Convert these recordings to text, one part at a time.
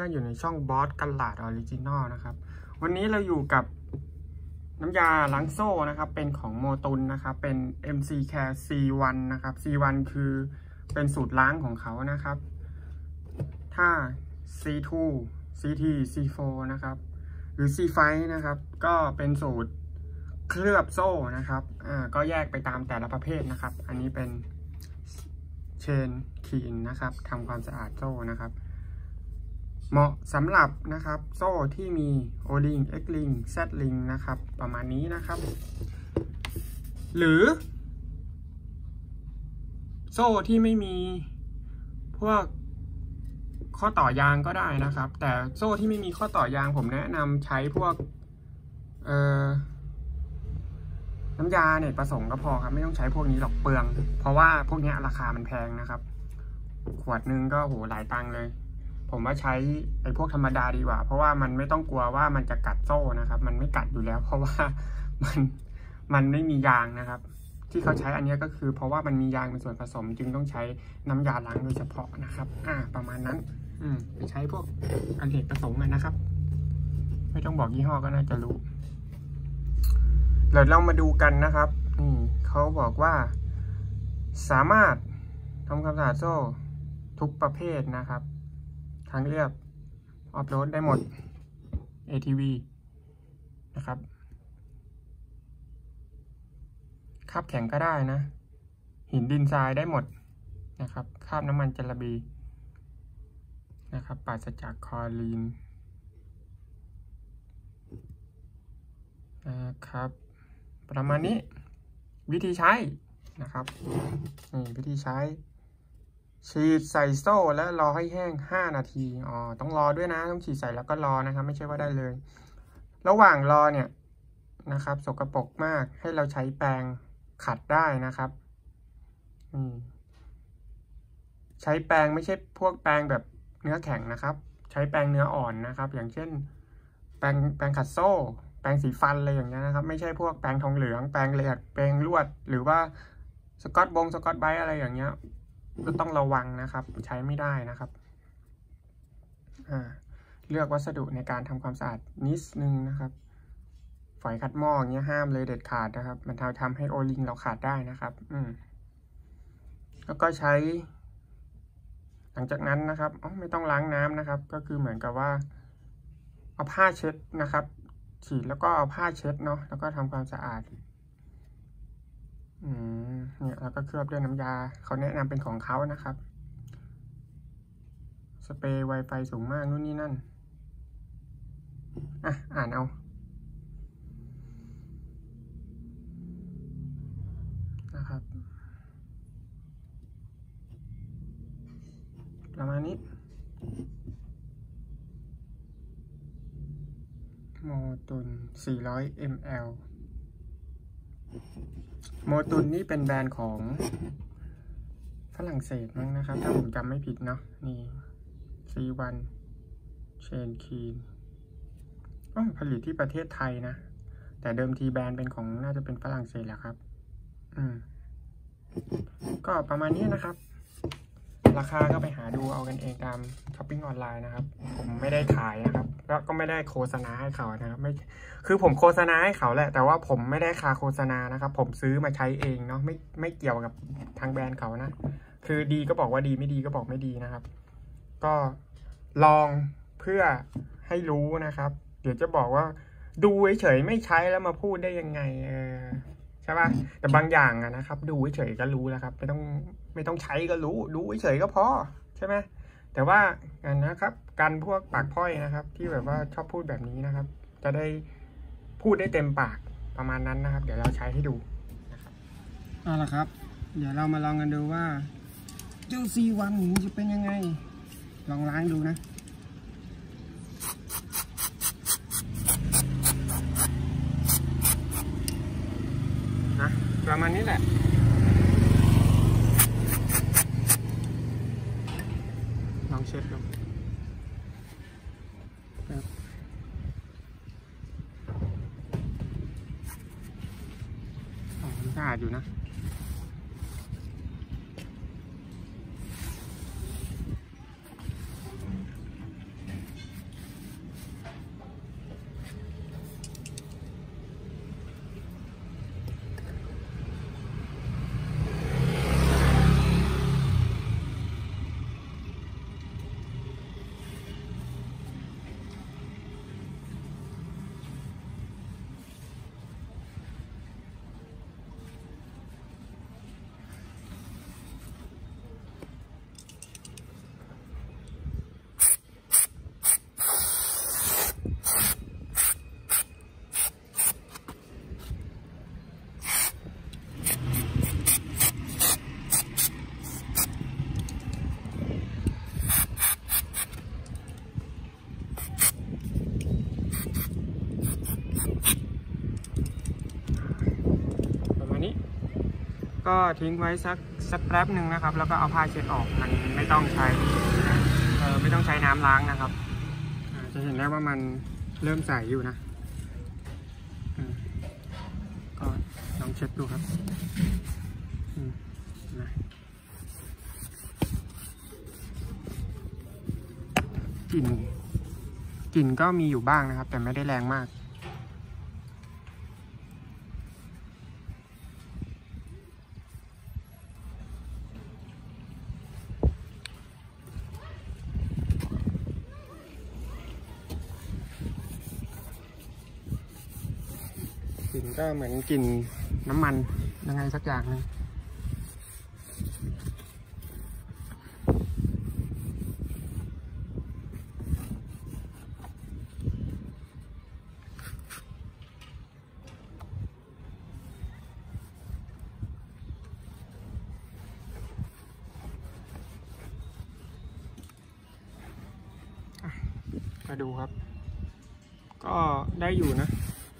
อยู่ในช่องบอสกันหลาดออริจินอลนะครับวันนี้เราอยู่กับน้ำยาล้างโซ่นะครับเป็นของโมตุนนะครับเป็น MC Care C1 นะครับ C1 คือเป็นสูตรล้างของเขานะครับถ้า C2 CT C4 นะครับหรือ C5 นะครับก็เป็นสูตรเคลือบโซ่นะครับก็แยกไปตามแต่ละประเภทนะครับอันนี้เป็นเชนคีนนะครับทำความสะอาดโซ่นะครับเหมาะสำหรับนะครับโซ่ที่มี O-ring X-ring Z-ring นะครับประมาณนี้นะครับหรือโซ่ที่ไม่มีพวกข้อต่อยางก็ได้นะครับแต่โซ่ที่ไม่มีข้อต่อยางผมแนะนำใช้พวกน้ำยาเนี่ยประสงค์ก็พอครับไม่ต้องใช้พวกนี้หรอกเปลืองเพราะว่าพวกนี้ราคามันแพงนะครับขวดนึงก็โหหลายตังค์เลยผมว่าใช้ไอ้พวกธรรมดาดีกว่าเพราะว่ามันไม่ต้องกลัวว่ามันจะกัดโซ่นะครับมันไม่กัดอยู่แล้วเพราะว่ามันไม่มียางนะครับที่เขาใช้อันนี้ก็คือเพราะว่ามันมียางเป็นส่วนผสมจึงต้องใช้น้ำยาล้างโดยเฉพาะนะครับประมาณนั้นไปใช้พวกอเนกประสงค์นะครับไม่ต้องบอกยี่ห้อก็น่าจะรู้เดี๋ยวเรามาดูกันนะครับเขาบอกว่าสามารถทำความสะอาดโซ่ทุกประเภทนะครับทางเรียบออฟโรดได้หมด ATV นะครับคาบแข็งก็ได้นะหินดินทรายได้หมดนะครับคาบน้ำมันจระบีนะครับปราศจากคลอรีนนะครับประมาณนี้วิธีใช้นะครับวิธีใช้ฉีดใส่โซ่แล้วรอให้แห้ง5 นาทีต้องรอด้วยนะต้องฉีดใส่แล้วก็รอนะครับไม่ใช่ว่าได้เลยระหว่างรอเนี่ยนะครับสกปรกมากให้เราใช้แปรงขัดได้นะครับใช้แปรงไม่ใช่พวกแปรงแบบเนื้อแข็งนะครับใช้แปรงเนื้ออ่อนนะครับอย่างเช่นแปรงขัดโซ่แปรงสีฟันอะไรอย่างเงี้ยนะครับไม่ใช่พวกแปรงทองเหลืองแปรงเหล็กแปรงลวดหรือว่าสกอตไบรท์อะไรอย่างเงี้ยก็ต้องระวังนะครับใช้ไม่ได้นะครับเลือกวัสดุในการทำความสะอาดนิดนึงนะครับฝอยขัดหม้ออย่างเงี้ยห้ามเลยเด็ดขาดนะครับมันทำให้โอลิงเราขาดได้นะครับแล้วก็ใช้หลังจากนั้นนะครับไม่ต้องล้างน้ำนะครับก็คือเหมือนกับว่าเอาผ้าเช็ดนะครับฉีดแล้วก็เอาผ้าเช็ดเนาะแล้วก็ทำความสะอาดเนี่ยแล้วก็เคลือบด้วยน้ำยาเขาแนะนำเป็นของเขานะครับสเปรย์ไวไฟสูงมากนู่นนี่นั่นอ่านเอานะครับประมาณนี้โมตุน400 ml โมตุนนี่เป็นแบรนด์ของฝรั่งเศสมั้งนะครับถ้าผมจำไม่ผิดเนาะนี่ C1 เชนคีนผลิตที่ประเทศไทยนะแต่เดิมทีแบรนด์เป็นของน่าจะเป็นฝรั่งเศสแหละครับก็ประมาณนี้นะครับราคาก็ไปหาดูเอากันเองตามช้อปปิ้งออนไลน์นะครับผมไม่ได้ขายนะครับแล้วก็ไม่ได้โฆษณาให้เขานะครับไม่คือผมโฆษณาให้เขาแหละแต่ว่าผมไม่ได้ค่าโฆษณานะครับผมซื้อมาใช้เองเนาะไม่เกี่ยวกับทางแบรนด์เขานะคือดีก็บอกว่าดีไม่ดีก็บอกไม่ดีนะครับก็ลองเพื่อให้รู้นะครับเดี๋ยวจะบอกว่าดูเฉยไม่ใช้แล้วมาพูดได้ยังไงใช่ป่ะแต่บางอย่างนะครับดูเฉยก็รู้แล้วครับไม่ต้องใช้ก็รู้ดูเฉยก็พอใช่ไหมแต่ว่านะครับการพวกปากพ้อยนะครับที่แบบว่าชอบพูดแบบนี้นะครับจะได้พูดได้เต็มปากประมาณนั้นนะครับเดี๋ยวเราใช้ให้ดูนะครับเอาละครับเดี๋ยวเรามาลองกันดูว่าเจ้า C1 นี้จะเป็นยังไงลองล้างดูนะประมาณนี้แหละลองเช็ดดูสะอาดอยู่นะก็ทิ้งไว้สักแป๊บหนึ่งนะครับแล้วก็เอาผ้าเช็ดออกมันไม่ต้องใช้ไม่ต้องใช้น้ำล้างนะครับจะเห็นได้ว่ามันเริ่มใสอยู่นะก็ลองเช็ดดูครับกลิ่นก็มีอยู่บ้างนะครับแต่ไม่ได้แรงมากกลิ่นก็เหมือนกลิ่นน้ำมันยังไงสักอย่างนึงมาดูครับก็ได้อยู่นะ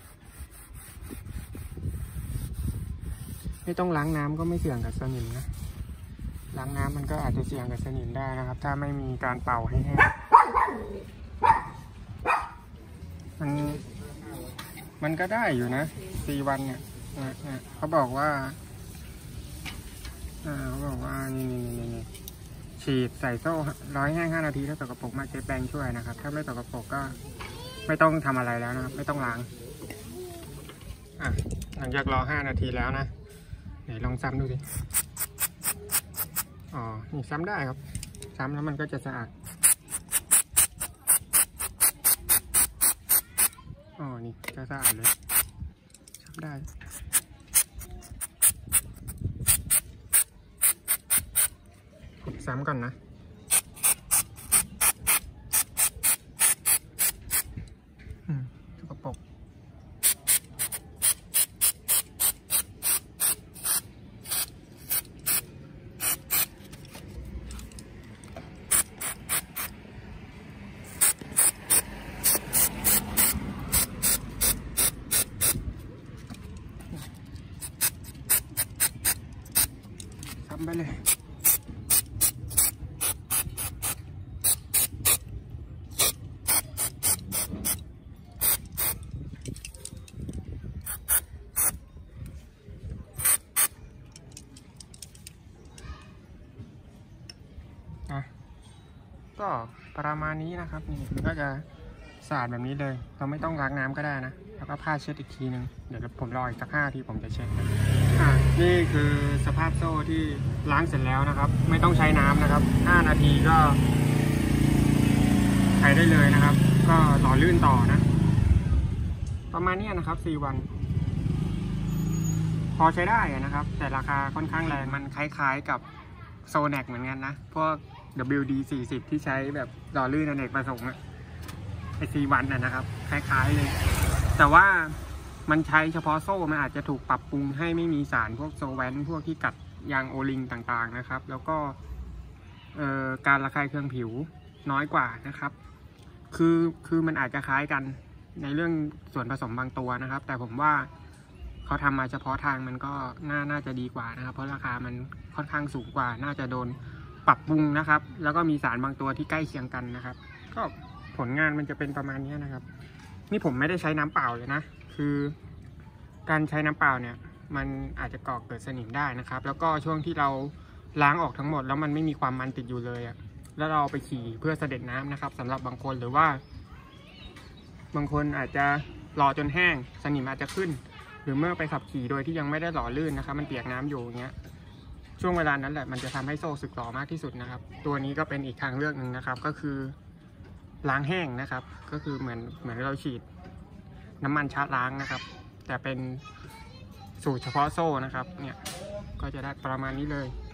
ไม่ต้องล้างน้ำก็ไม่เสี่ยงกับสนิมนะล้างน้ำมันก็อาจจะเสี่ยงกับสนิมได้นะครับถ้าไม่มีการเป่าให้แห้งมันก็ได้อยู่นะ4 วันเนี่ยเขาบอกว่านี่ฉีดใส่โซ่ร้อยแห้ง5 นาทีถ้าสกปรกมาใช้แปรงช่วยนะครับถ้าไม่สกปรกก็ไม่ต้องทำอะไรแล้วนะครับไม่ต้องล้างหลังจากรอ5 นาทีแล้วนะไหนลองซ้ำดูสินี่ซ้ำได้ครับซ้ำแล้วมันก็จะสะอาดนี่ก็สะอาดเลยซ้ำได้ซ้ำก่อนนะสกปรกซ้ำไปเลยก็ประมาณนี้นะครับนี่มันก็จะสะอาดแบบนี้เลยเราไม่ต้องล้างน้ำก็ได้นะแล้วก็ผ้าเช็ดอีกทีนึงเดี๋ยวผมรออีกสัก5 นาทีผมจะเช็ดนี่คือสภาพโซ่ที่ล้างเสร็จแล้วนะครับไม่ต้องใช้น้ำนะครับ5 นาทีก็ใช้ได้เลยนะครับก็หล่อลื่นต่อนะประมาณนี้นะครับ4 วันพอใช้ได้นะครับแต่ราคาค่อนข้างแรงมันคล้ายๆกับโซแนกเหมือนกันนะพวกWD-40 ที่ใช้แบบหล่อลื่นอเนกประสงค์4 วันนะครับคล้ายๆเลยแต่ว่ามันใช้เฉพาะโซ่มันอาจจะถูกปรับปรุงให้ไม่มีสารพวกโซแวนพวกที่กัดยางโอลิงต่างๆนะครับแล้วก็การระคายเคืองผิวน้อยกว่านะครับคือมันอาจจะคล้ายกันในเรื่องส่วนผสมบางตัวนะครับแต่ผมว่าเขาทำมาเฉพาะทางมันก็น่าจะดีกว่านะครับเพราะราคามันค่อนข้างสูงกว่าน่าจะโดนปรับปรุงนะครับแล้วก็มีสารบางตัวที่ใกล้เคียงกันนะครับก็ผลงานมันจะเป็นประมาณนี้นะครับนี่ผมไม่ได้ใช้น้ำเปล่าเลยนะคือการใช้น้ำเปล่าเนี่ยมันอาจจะก่อเกิดสนิมได้นะครับแล้วก็ช่วงที่เราล้างออกทั้งหมดแล้วมันไม่มีความมันติดอยู่เลยแล้วเราไปขี่เพื่อเสด็จน้ำนะครับสำหรับบางคนหรือว่าบางคนอาจจะรอจนแห้งสนิมอาจจะขึ้นหรือเมื่อไปขับขี่โดยที่ยังไม่ได้หล่อลื่นนะครับมันเปียกน้ำอยู่อย่างเงี้ยช่วงเวลานั้นแหละมันจะทำให้โซ่สึกหรอมากที่สุดนะครับตัวนี้ก็เป็นอีกทางเลือกหนึ่งนะครับก็คือล้างแห้งนะครับก็คือเหมือนเราฉีดน้ำมันชาร์จล้างนะครับแต่เป็นสูตรเฉพาะโซ่นะครับเนี่ยก็จะได้ประมาณนี้เลย